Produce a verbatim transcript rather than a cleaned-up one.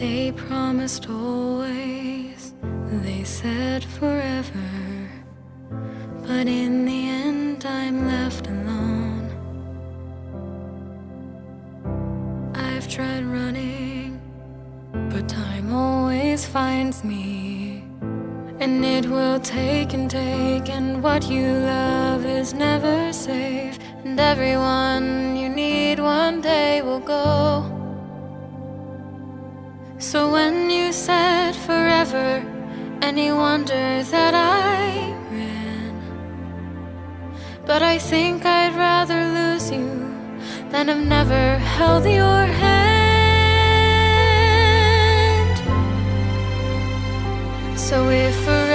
They promised always, they said forever, but in the end I'm left alone. I've tried running, but time always finds me. And it will take and take, and what you love is never safe. And everyone you need one day will go. So when you said forever, any wonder that I ran. But I think I'd rather lose you than have never held your hand. So if forever